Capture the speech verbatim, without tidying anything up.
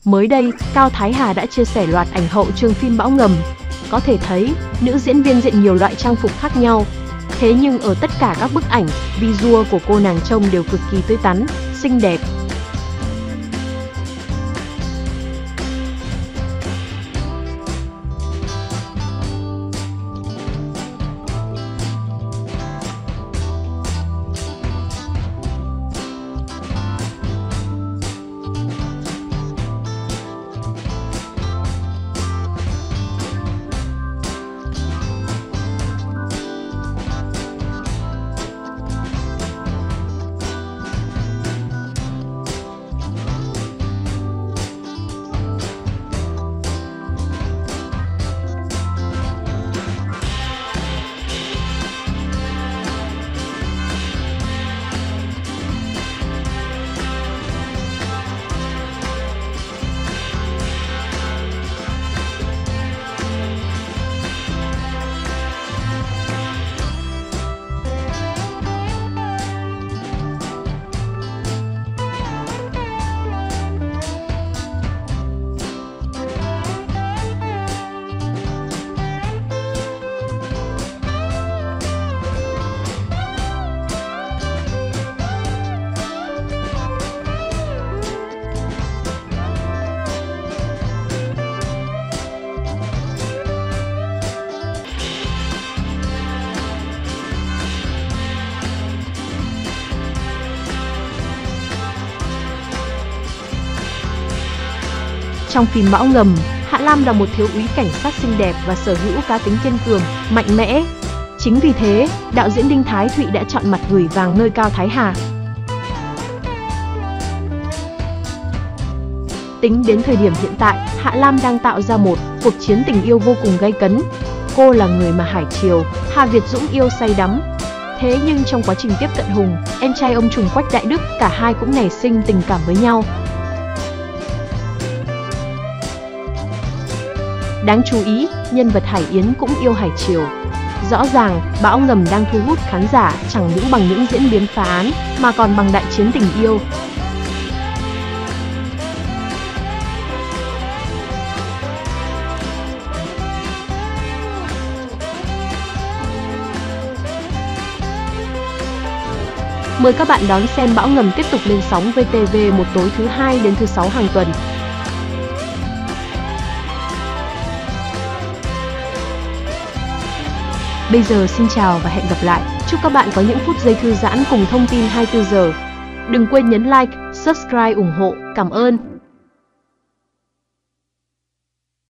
Mới đây, Cao Thái Hà đã chia sẻ loạt ảnh hậu trường phim Bão Ngầm. Có thể thấy, nữ diễn viên diện nhiều loại trang phục khác nhau. Thế nhưng ở tất cả các bức ảnh, visual của cô nàng trông đều cực kỳ tươi tắn, xinh đẹp. Trong phim Bão Ngầm, Hạ Lam là một thiếu úy cảnh sát xinh đẹp và sở hữu cá tính kiên cường, mạnh mẽ. Chính vì thế, đạo diễn Đinh Thái Thụy đã chọn mặt gửi vàng nơi Cao Thái Hà. Tính đến thời điểm hiện tại, Hạ Lam đang tạo ra một cuộc chiến tình yêu vô cùng gay cấn. Cô là người mà Hải Triều, Hà Việt Dũng yêu say đắm. Thế nhưng trong quá trình tiếp cận Hùng, em trai ông trùm Quách Đại Đức, cả hai cũng nảy sinh tình cảm với nhau. Đáng chú ý, nhân vật Hải Yến cũng yêu Hải Triều. Rõ ràng, Bão Ngầm đang thu hút khán giả chẳng những bằng những diễn biến phá án, mà còn bằng đại chiến tình yêu. Mời các bạn đón xem Bão Ngầm tiếp tục lên sóng vê tê vê một tối thứ hai đến thứ sáu hàng tuần. Bây giờ xin chào và hẹn gặp lại. Chúc các bạn có những phút giây thư giãn cùng thông tin hai mươi tư giờ. Đừng quên nhấn like, subscribe ủng hộ. Cảm ơn.